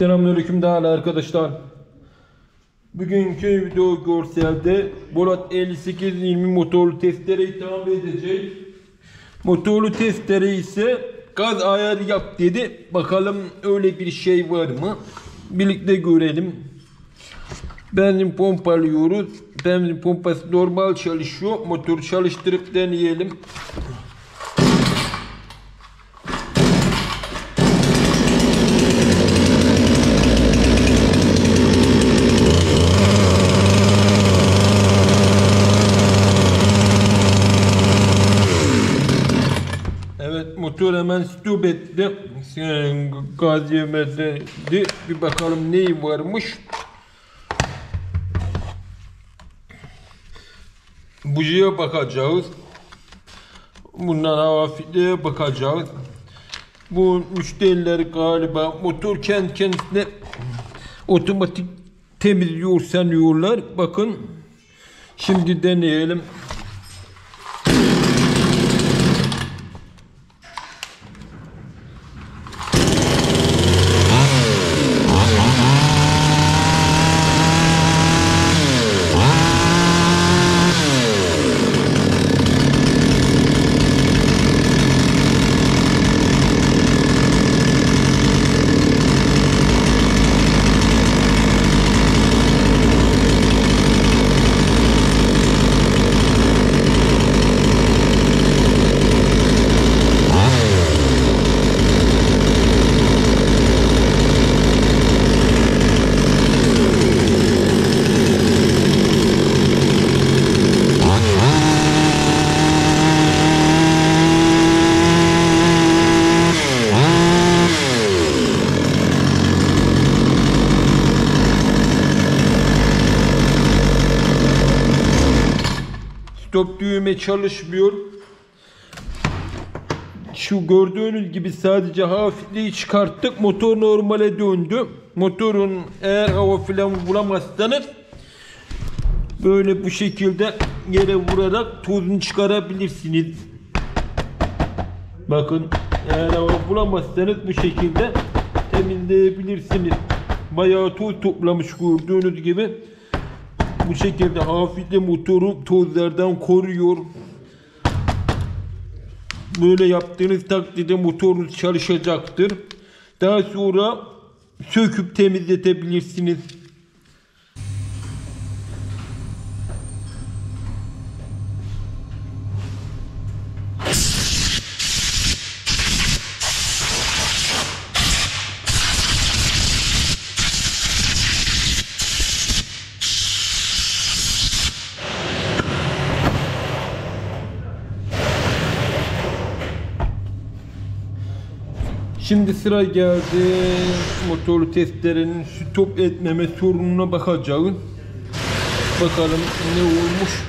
Selamünaleyküm değerli arkadaşlar. Bugünkü video görselde Bolat 5820 motorlu testereyi tamir edeceğiz. Motorlu testere ise gaz ayarı yap dedi. Bakalım öyle bir şey var mı? Birlikte görelim. Benzin pompalıyoruz. Benzin pompası normal çalışıyor. Motoru çalıştırıp deneyelim. Evet, motor hemen stop etti. Gaz yemedi. Bir bakalım neyi varmış. Bujiye bakacağız. Bundan hafifliğe bakacağız. Bu müşteriler galiba motor kendi kendisine otomatik temizliyor sanıyorlar. Bakın. Şimdi deneyelim. Stop düğme çalışmıyor. Şu gördüğünüz gibi sadece hafifliği çıkarttık. Motor normale döndü. Motorun eğer hava falan bulamazsanız böyle bu şekilde yere vurarak tozunu çıkarabilirsiniz. Bakın, eğer hava bulamazsanız bu şekilde temizleyebilirsiniz. Bayağı toz toplamış gördüğünüz gibi. Bu şekilde hafifle motoru tozlardan koruyor. Böyle yaptığınız takdirde motorunuz çalışacaktır. Daha sonra söküp temizletebilirsiniz. Şimdi sıra geldi motorlu testerenin stop etmeme sorununa bakacağız. Bakalım ne olmuş.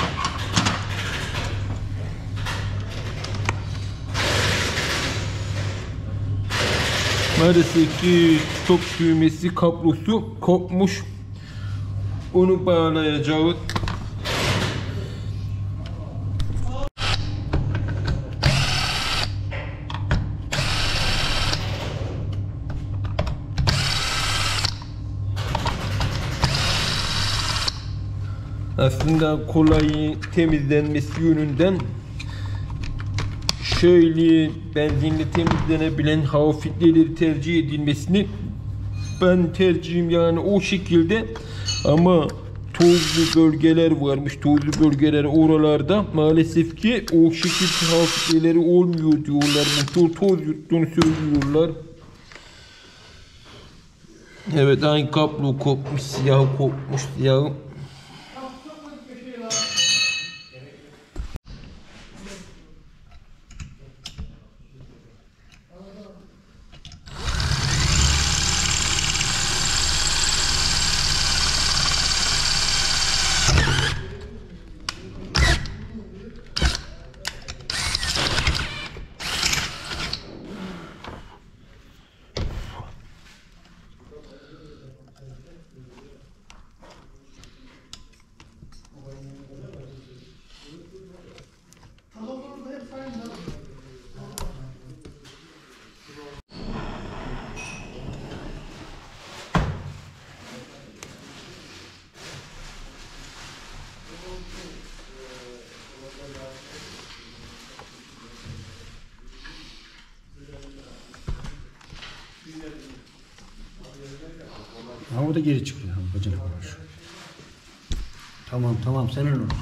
Maalesef ki stop düğmesi kablosu kopmuş. Onu bağlayacağız. Aslında kolay temizlenmesi yönünden şöyle benzinle temizlenebilen hava filtreleri tercih edilmesini ben tercihim, yani o şekilde. Ama tozlu bölgeler varmış, tozlu bölgeler oralarda maalesef ki o şekilde hava filtreleri olmuyor diyorlar. Motor toz yuttuğunu söylüyorlar. Evet, aynı kablo kopmuş, siyah kopmuş, siyah. Ha o da geri çıkıyor. Bacana var. Tamam senin o.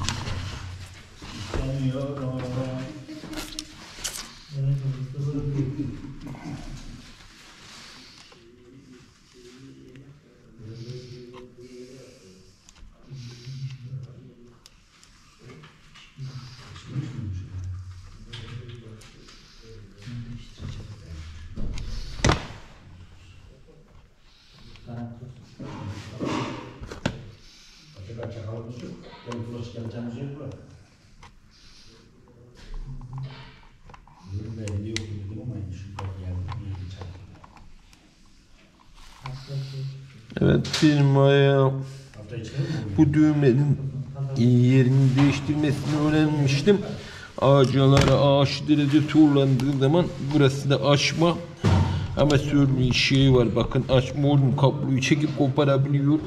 Evet, firmaya bu düğmenin yerini değiştirmesini öğrenmiştim. Ağaçlara aşırı derece turlandığı zaman burası da açma amatör bir şey var. Bakın açma oğlum, kabloyu çekip koparabiliyor.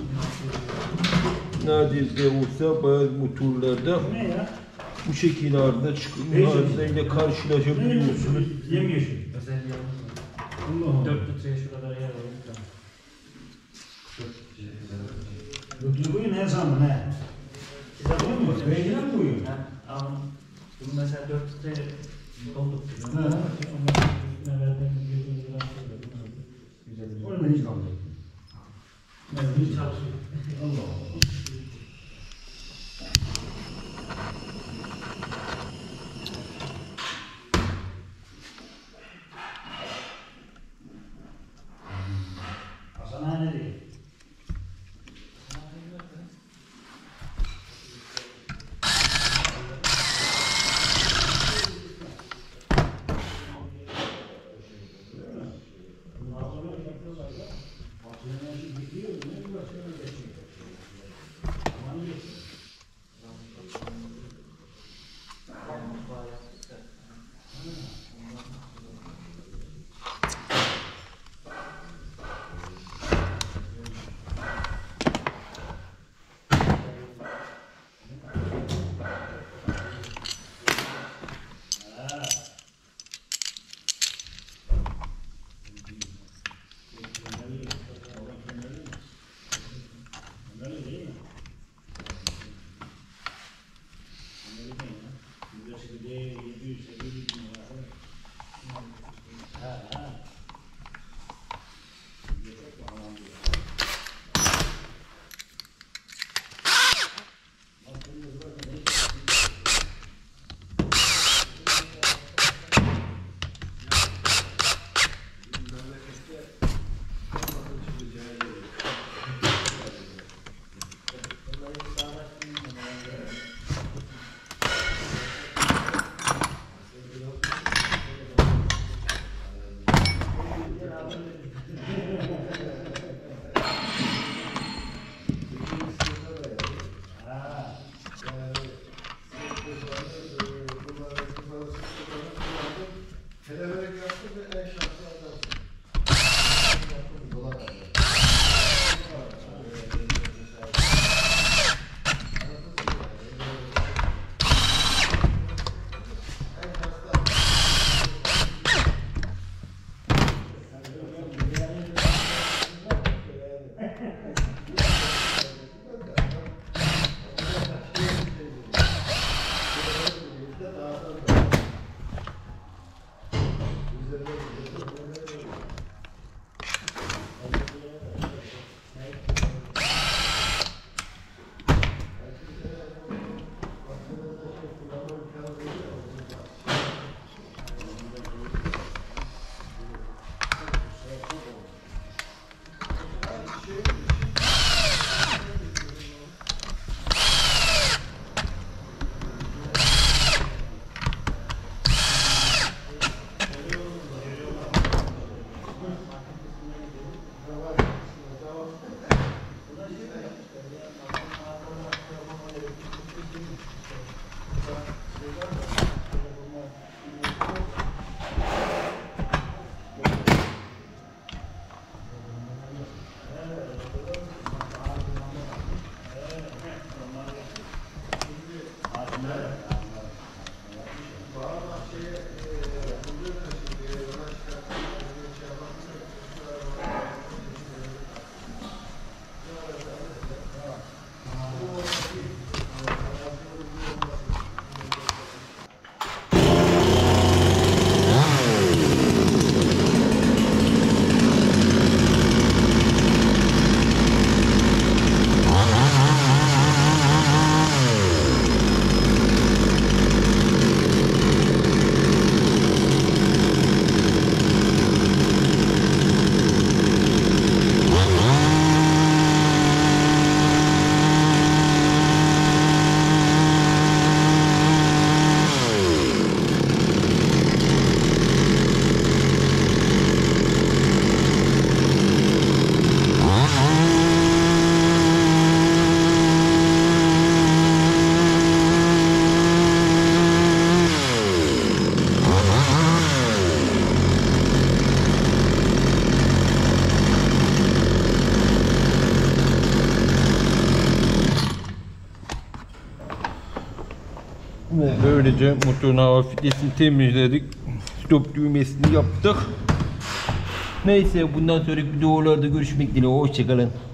Nadir olsa bazı motorlarda bu şekilde arıza çıkıyor. Arızayla karşılaşabiliyorsunuz. Yemyeşil. Özelliği 4 litreye şu kadar yer var. Duyguyu ne zaman ne? Size Biliyor musun? Beynine mi koyuyor? Ama bunu mesela 4 litre doldurtuyor. Ha. Üstüne verdiğimiz 100 lira güzel. Orada hiç kaldı. Hiç çalışıyor. Allah Allah. Hasan ne diyor? Böylece motorun hava filtresini temizledik. Stop düğmesini yaptık. Neyse bundan sonraki videolarda görüşmek dileğiyle. Hoşçakalın.